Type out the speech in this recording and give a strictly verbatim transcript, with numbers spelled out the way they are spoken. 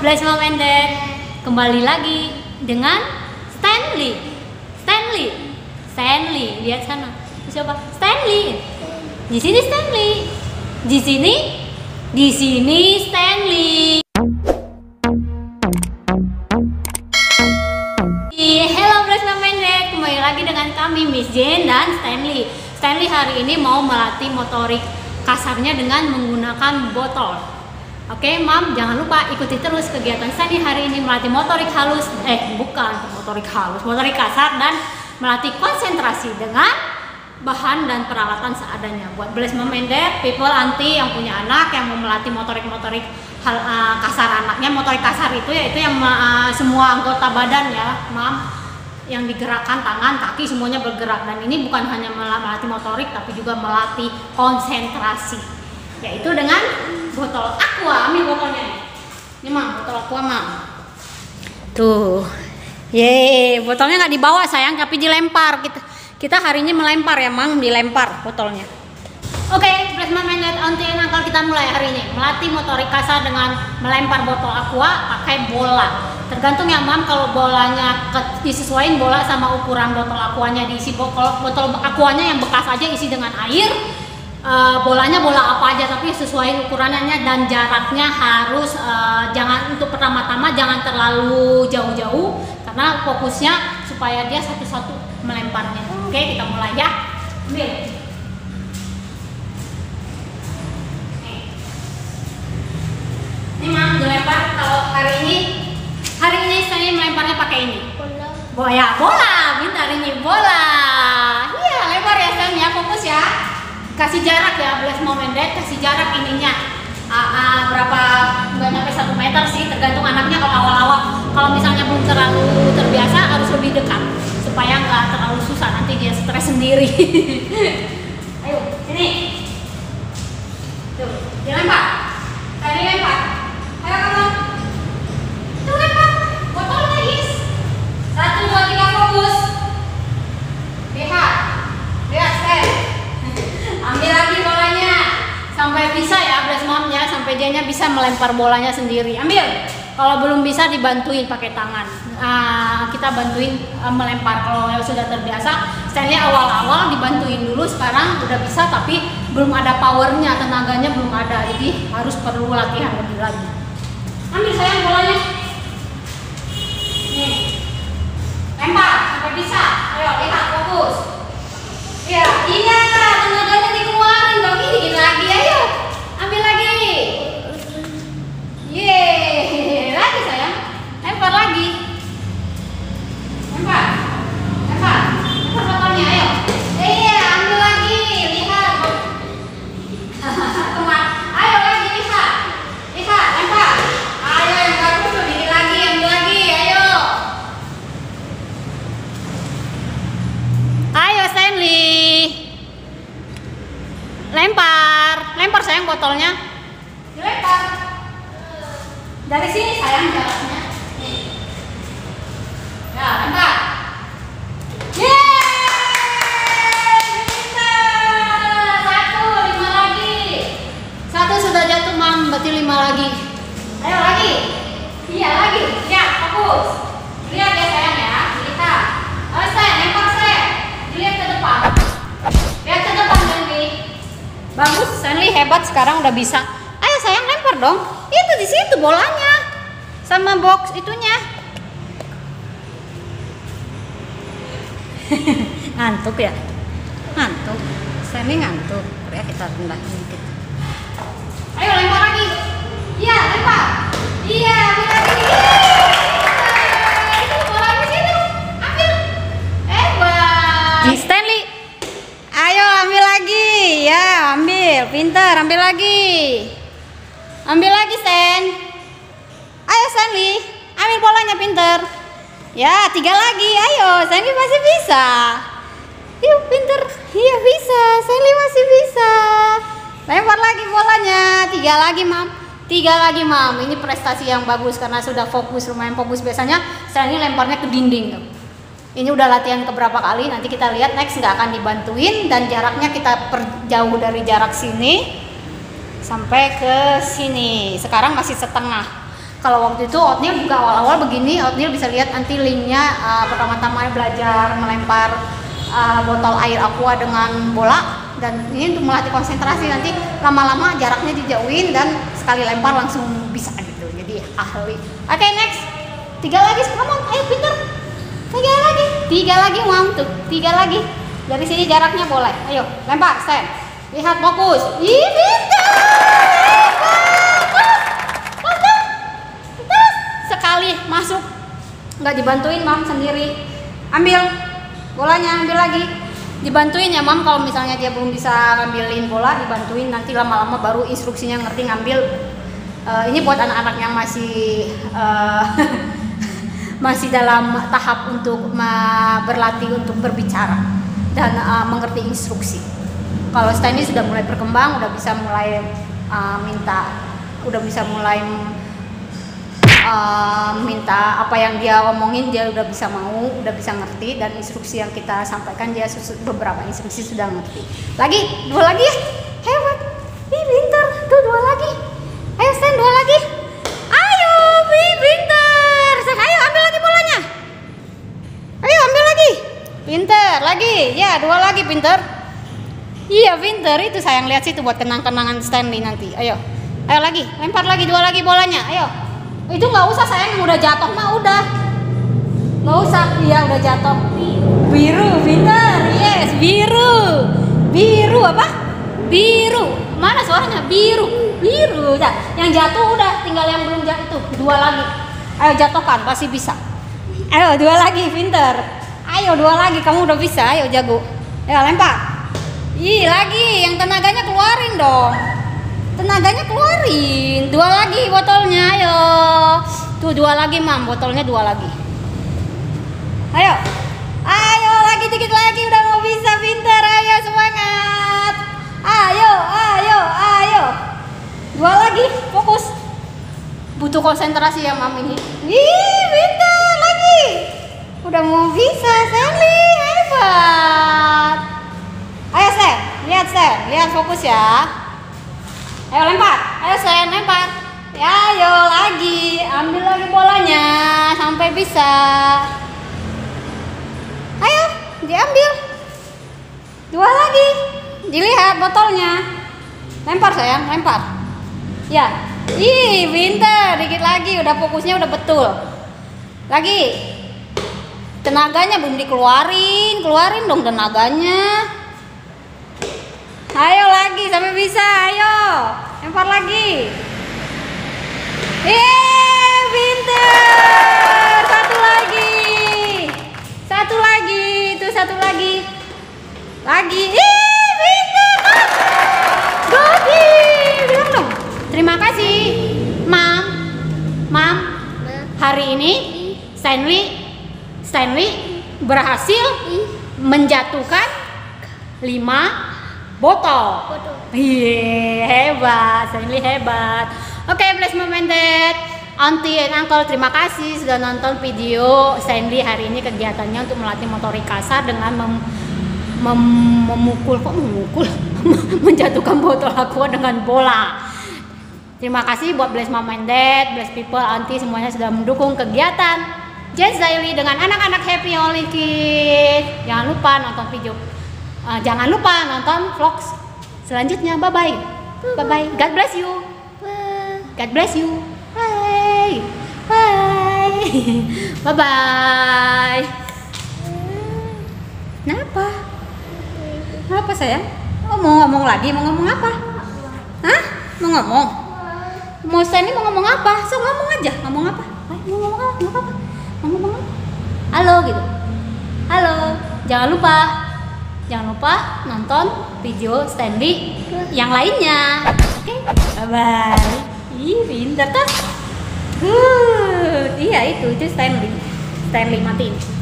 Bless Mom and Dad kembali lagi dengan Stanley. Stanley, Stanley, lihat sana. Siapa? Stanley. Di sini Stanley. Di sini, di sini Stanley. Hello Bless Mom and Dad, kembali lagi dengan kami Miss Jane dan Stanley. Stanley hari ini mau melatih motorik kasarnya dengan menggunakan botol. Oke, Mam, jangan lupa ikuti terus kegiatan Stanley hari ini melatih motorik halus, eh bukan motorik halus, motorik kasar dan melatih konsentrasi dengan bahan dan peralatan seadanya. Buat Bless Mom and Dad, people auntie yang punya anak yang mau melatih motorik-motorik hal uh, kasar anaknya, motorik kasar itu yaitu yang uh, semua anggota badan ya, Mam, yang digerakkan tangan, kaki semuanya bergerak, dan ini bukan hanya melatih motorik tapi juga melatih konsentrasi, yaitu dengan botol aqua. Ambil botolnya nih. Ini Mam, botol aqua Mam. Tuh. Yeay, botolnya nggak dibawa sayang, tapi dilempar. Kita kita hari ini melempar ya Mam, dilempar botolnya. Oke, okay, Bless Mom and Dad, auntie and uncle, kita mulai hari ini melatih motorik kasar dengan melempar botol aqua pakai bola. Tergantung ya Mam, kalau bolanya disesuaikan bola sama ukuran botol aquanya, diisi botol botol aquanya yang bekas aja isi dengan air. Uh, bolanya bola apa aja tapi sesuai ukurannya dan jaraknya harus uh, jangan untuk pertama-tama jangan terlalu jauh-jauh karena fokusnya supaya dia satu-satu melemparnya. Oke, kita mulai ya. Ambil. Ini Mam dilempar. Kalau hari ini hari ini saya melemparnya pakai ini. Bola. Bola, ya, bola. Bentar ini bola. Iya, lempar ya sayang ya, fokus ya. Kasih jarak ya Bless Mom and Dad, kasih jarak ininya uh, uh, berapa, nggak sampai satu meter sih, tergantung anaknya. Kalau awal-awal, kalau misalnya belum terlalu terbiasa harus lebih dekat supaya nggak terlalu susah, nanti dia stres sendiri. Ayo sini, tuh dilempar, tadi lempar, ayo kamu, tuh lempar, botolnya is, satu dua tiga fokus, lihat, lihat stand. Ambil lagi bolanya sampai bisa ya Bless Mom ya, sampai dianya bisa melempar bolanya sendiri. Ambil. Kalau belum bisa dibantuin pakai tangan. Nah, kita bantuin uh, melempar. Kalau sudah terbiasa, Stanley awal-awal dibantuin dulu, sekarang udah bisa tapi belum ada powernya, tenaganya belum ada. Jadi harus perlu latihan lebih lagi. Ambil sayang bolanya. Nih. Lempar sampai bisa. Ayo lihat, fokus. Ya, iya, tenaganya dikeluarin dong, ini dikit lagi, ayo, ambil lagi. Yeay, lagi sayang, lempar lagi, lempar, lempar, lempar botolnya, ayo. Iya, ambil lagi, lihat. Teman, ayo lagi lihat, lihat, lempar. Ayo lempar dulu, dikit lagi, ambil lagi, ayo. Ayo Stanley. Lempar, lempar sayang botolnya. Dilempar. Dari sini sayang jaraknya. Nih. Ya, lempar. Yeay! Bisa. Satu, lima lagi. Satu sudah jatuh Mam, berarti lima lagi. Ayo lagi. Iya lagi. Ya, fokus. Lihat ya sayang ya. Lihat. Oh, saya lempar saya. Dilihat ke depan. Lihat ke depan Stanley. Bagus, Stanley hebat, sekarang udah bisa. Ayo sayang lempar dong. Itu di situ bolanya. Sama box itunya. Ngantuk ya? Ngantuk. Stanley ngantuk. Ya kita rendah dikit. Ayo lempar lagi. Iya, lempar. Iya, ambil lagi. Itu bolanya situ. Ambil. Hebat. Di Stanley. Ayo ambil lagi, ya ambil, pintar, ambil lagi, ambil lagi Stan. Ayo Stanley, ambil bolanya pintar. Ya tiga lagi, ayo Stanley masih bisa. Yuk pintar, iya bisa, Stanley masih bisa. Lempar lagi bolanya, tiga lagi Mam, tiga lagi Mam. Ini prestasi yang bagus karena sudah fokus, lumayan fokus. Biasanya Stanley lemparnya ke dinding tuh. Ini udah latihan keberapa kali, nanti kita lihat next nggak akan dibantuin dan jaraknya kita perjauh dari jarak sini sampai ke sini. Sekarang masih setengah. Kalau waktu itu Oatmeal juga awal-awal begini, Oatmeal bisa lihat nanti linknya. Uh, pertama-tama belajar melempar uh, botol air aqua dengan bola, dan ini untuk melatih konsentrasi. Nanti lama-lama jaraknya dijauhin dan sekali lempar langsung bisa gitu, jadi ahli. Oke, okay, next, tiga lagi, come on, ayo pintar, tiga lagi, tiga lagi mam tuh, tiga lagi. Dari sini jaraknya boleh, ayo lempar, stand, lihat, fokus. Ih, pintar, sekali masuk, nggak dibantuin mam, sendiri ambil bolanya, ambil lagi, dibantuin ya mam. Kalau misalnya dia belum bisa ngambilin bola, dibantuin, nanti lama-lama baru instruksinya ngerti ngambil. Uh, ini buat anak-anak yang masih uh, masih dalam tahap untuk berlatih untuk berbicara dan uh, mengerti instruksi. Kalau Stanley sudah mulai berkembang, udah bisa mulai uh, minta, udah bisa mulai uh, minta apa yang dia omongin, dia udah bisa mau, udah bisa ngerti, dan instruksi yang kita sampaikan dia beberapa instruksi sudah ngerti. Lagi, dua lagi, hebat, ih pintar, tuh dua lagi, ayo Stan, dua lagi, ayo, ih pintar, ayo ambil lagi bolanya, ayo ambil lagi, pintar, lagi, ya dua lagi, pintar, iya pintar, itu sayang lihat situ buat kenang-kenangan Stanley nanti, ayo, ayo lagi, lempar lagi, dua lagi bolanya, ayo. Itu nggak usah sayang, udah jatuh mah udah, nggak usah, iya udah jatuh. Biru, pintar, yes, biru, biru apa? Biru, mana suaranya? Biru, biru, dah. Yang jatuh udah, tinggal yang belum jatuh, dua lagi. Ayo jatuhkan, pasti bisa. Ayo dua lagi, pintar. Ayo dua lagi, kamu udah bisa, ayo jago. Ayo lempar. Ih lagi, yang tenaganya keluarin dong. Tenaganya keluarin, dua lagi botolnya, ayo. Tuh dua lagi mam, botolnya dua lagi. Ayo, ayo lagi dikit lagi, udah mau bisa, pintar, ayo semangat. Ayo, ayo, ayo. Dua lagi, fokus. Butuh konsentrasi ya mam ini. Wih, pintar lagi. Udah mau bisa, Stanley, hebat. Ayo Stan, lihat Stan, lihat fokus ya. Ayo lempar, ayo Sen, lempar. Ya, ayo lagi, ambil lagi bolanya sampai bisa. Ayo, diambil. Dua lagi, dilihat botolnya. Lempar sayang, lempar. Ya, ih pintar, dikit lagi, udah fokusnya udah betul. Lagi, tenaganya belum dikeluarin, keluarin dong tenaganya. Ayo lagi sampai bisa, ayo lempar lagi. Eh, pintar. Satu lagi, satu lagi, itu satu lagi, lagi. Ih, pintar. Godi, bilang dong. Terima kasih, mam, mam. Hari ini Stanley, Stanley berhasil menjatuhkan lima botol. Iya, hebat, Stanley hebat. Oke, okay, bless moment dad, auntie and uncle, terima kasih sudah nonton video Stanley hari ini. Kegiatannya untuk melatih motorik kasar dengan mem, mem, memukul, kok memukul, menjatuhkan botol aqua dengan bola. Terima kasih buat bless mom and dad, bless people, auntie, semuanya sudah mendukung kegiatan Jazz Daily dengan anak-anak Happy Holy Kid. Jangan lupa nonton video. Uh, jangan lupa nonton vlogs selanjutnya. Bye bye. Bye bye. God bless you. God bless you. Bye. Bye. Bye bye. Kenapa? Kenapa sayang? Oh, mau ngomong lagi? Mau ngomong apa? Hah? Mau ngomong? Mau Stanley mau ngomong apa? So ngomong aja. Ngomong apa? Ayo, mau ngomong apa? Ngomong apa? Mau ngomong apa? Halo gitu. Halo. Jangan lupa. Jangan lupa nonton video Stanley yang lainnya. Oke, okay? Bye bye. Ih, pintar kan? Good. Iya itu itu Stanley. Stanley matiin.